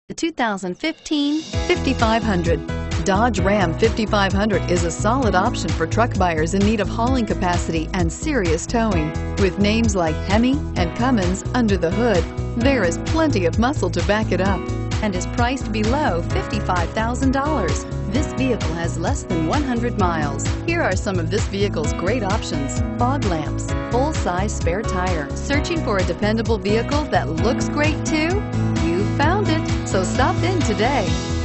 The 2015 5500. Dodge Ram 5500 is a solid option for truck buyers in need of hauling capacity and serious towing. With names like Hemi and Cummins under the hood, there is plenty of muscle to back it up and is priced below $55,000. This vehicle has less than 100 miles. Here are some of this vehicle's great options: fog lamps, full-size spare tire. Searching for a dependable vehicle that looks great too? You found it, so stop in today.